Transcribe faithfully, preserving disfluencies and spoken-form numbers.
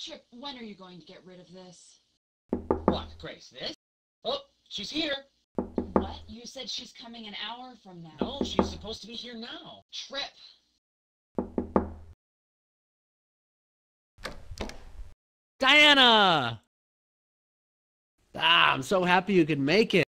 Chip, when are you going to get rid of this? What, Grace, this? Oh, she's here. What? You said she's coming an hour from now. No, she's supposed to be here now. Trip. Diana! Ah, I'm so happy you could make it.